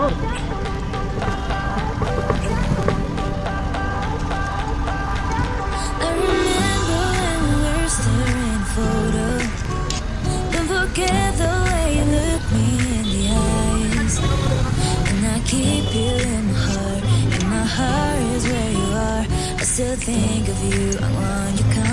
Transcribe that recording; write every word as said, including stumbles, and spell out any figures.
Don't forget the way you look me in the eyes. And I keep you in my heart, and my heart is where you are. I still think of you, I want you come.